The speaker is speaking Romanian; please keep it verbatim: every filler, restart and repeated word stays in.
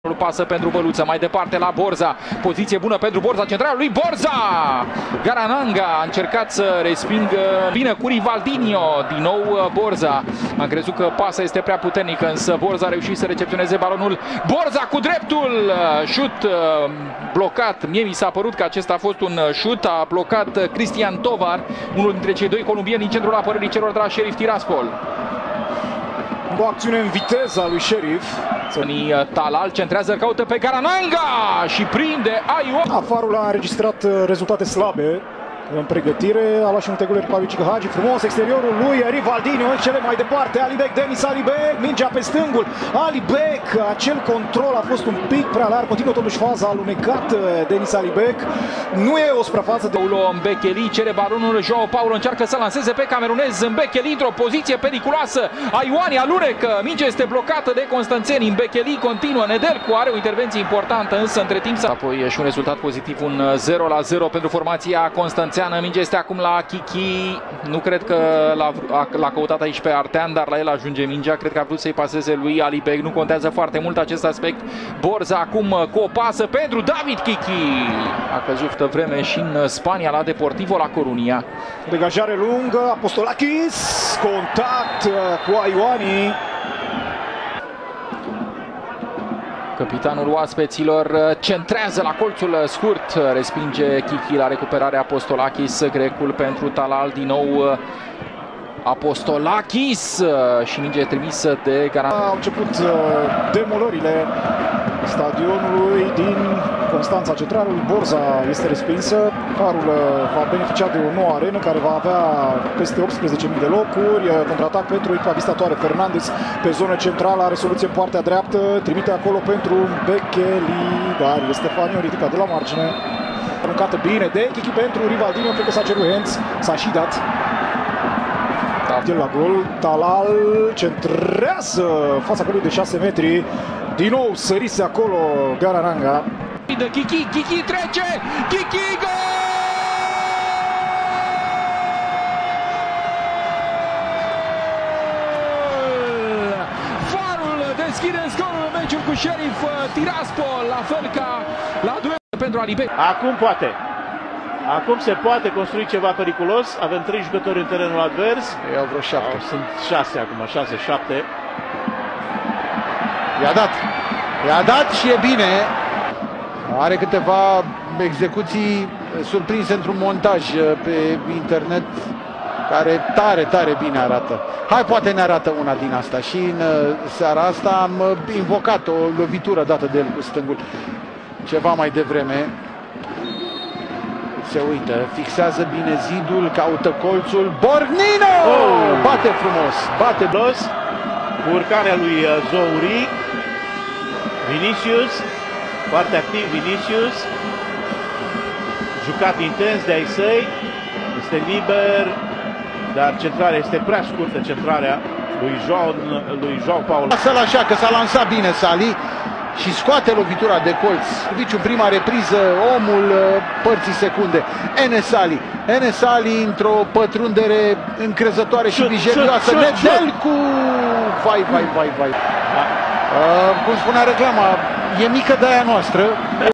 Pasă pentru Băluță, mai departe la Borza. Poziție bună pentru Borza, centralul lui Borza! Garananga a încercat să respingă bine cu Rivaldinho. Din nou Borza. Am crezut că pasa este prea puternică, însă Borza a reușit să recepționeze balonul. Borza cu dreptul! Șut blocat. Mie mi s-a părut că acesta a fost un șut. A blocat Cristian Tovar, unul dintre cei doi columbieni din centrul apărării celor de la Sheriff Tiraspol. O acțiune în viteză a lui Sheriff. Talal centrează, caută pe Garananga și prinde Aiu. Afarul a înregistrat rezultate slabe în pregătire. A luat și un teguler pe Lucic Hagi. Frumos exteriorul lui Rivaldinho. Cele mai departe Alibek, Denis Alibek. Mingea pe stângul. Alibek. Acel control a fost un pic prea larg. Continuă totuși faza alunecat Denis Alibek. Nu e o suprafață de... Paulo Mbekeli cere balonul. Joao Paulo încearcă să lanseze pe camerunez. Mbekeli într-o poziție periculoasă. Aiuani alunecă. Mingea este blocată de constanțeni. Mbekeli continuă. Nedelcu are o intervenție importantă, însă între timp... Apoi și un rezultat pozitiv, un zero la zero pentru formația constanțeană. Mingea este acum la Kiki. Nu cred că l-a căutat aici pe Artean, dar la el ajunge mingea. Cred că a vrut să-i paseze lui Alibek. Nu contează foarte mult acest aspect. Borza acum cu o pasă pentru David Kiki. A căzut vreme și în Spania la Deportivo la Corunia. Degajare lungă. Apostolakis. Contact cu Aiuani. Capitanul oaspeților centrează la colțul scurt, respinge Kiki la recuperarea Apostolakis, grecul pentru Talal, din nou Apostolakis și minge trimisă de Garananga. Au început demolările stadionului din Constanța. Centralul Borza este respinsă. Farul va beneficia de o nouă arenă care va avea peste optsprezece mii de locuri. Contraatac pentru eclavistatoare. Fernandez pe zonă centrală, are soluție în partea dreaptă, trimite acolo pentru Mbekeli, dar este Stefaniu ridicat de la margine. Aruncată bine de Kiki pentru Rivaldinho, cred că s-a cerut hands, s-a și dat. La gol, Talal centrează fața golului de șase metri. Din nou sărise acolo Garananga. Kiki, Kiki trece! Kiki, gol! Farul deschide scorul în meciul cu Sheriff Tiraspol, la fel ca la duel pentru Alibek. Acum poate. Acum se poate construi ceva periculos. Avem trei jucători în terenul advers. Ei au vreo șapte. Sunt șase acum, șase, șapte. I-a dat. I-a dat și e bine. Are câteva execuții surprinse într-un montaj pe internet care tare, tare bine arată. Hai, poate ne arată una din asta. Și în seara asta am invocat o lovitură dată de el cu stângul ceva mai devreme. Se uită, fixează bine zidul, caută colțul. Borgnino! Oh! Bate frumos, bate dos. Cu urcarea lui Zouri. Vinicius, foarte activ Vinicius. Jucat intens de ai săi. Este liber, dar centrarea este prea scurtă, centrarea lui João, lui João Paulo. Lasă-l așa, că s-a lansat bine Sali și scoate lovitura de colț. Viciu, prima repriză, omul părții secunde. Enes Ali. Enes Ali într-o pătrundere încrezătoare și vijelioasă. Nedelcu! Vai, vai, vai, vai. Da. Uh, cum spunea reclama, e mică de aia noastră.